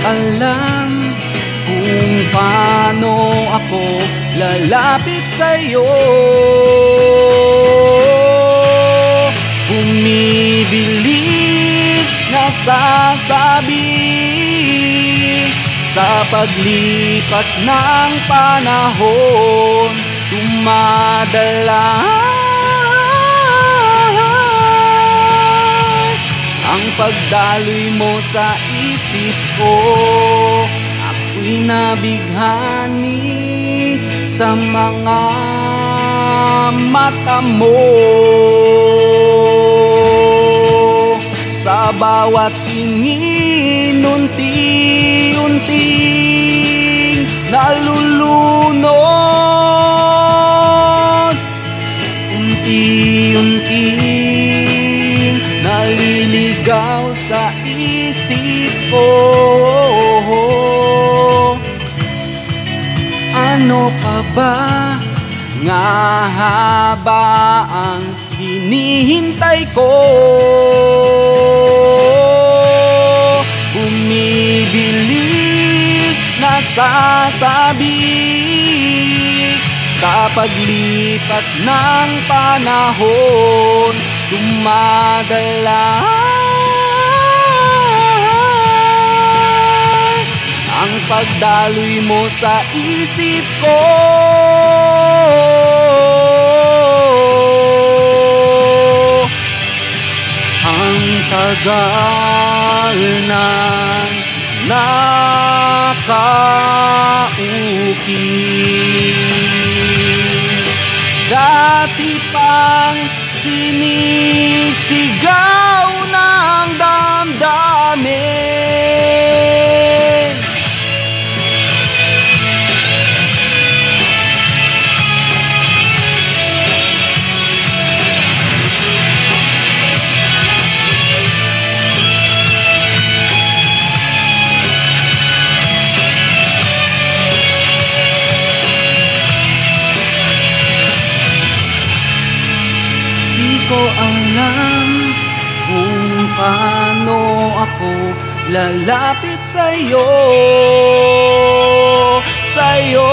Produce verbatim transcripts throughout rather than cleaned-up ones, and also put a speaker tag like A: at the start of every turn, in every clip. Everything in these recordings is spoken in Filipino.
A: alam kung paano ako lalapit sa'yo. Bumibilis nasasabi sa paglipas ng panahon, dumadalas ang pagdaloy mo sa isip ko. Ako'y nabighani sa mga mata mo. Sa bawat tingin, unti-unting nalulunod, unti-unting naliligaw sa isip ko. Ano pa ba nga haba ang hinihintay ko? Bumibilis nasasabi sa paglipas ng panahon, dumadalas ang pagdaloy mo sa isip ko. Ang tagal ng nakaukit, dati pang sinisigaw ng damdamin. Di ko alam kung paano ako lalapit sa'yo, sa'yo.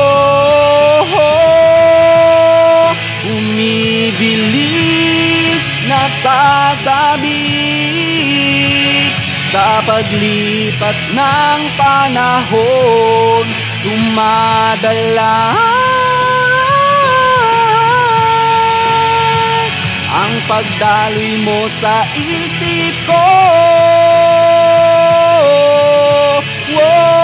A: Bumibilis nasasabi sa paglipas ng panahon, dumadalas ang pagdaloy mo sa isip ko. Whoa.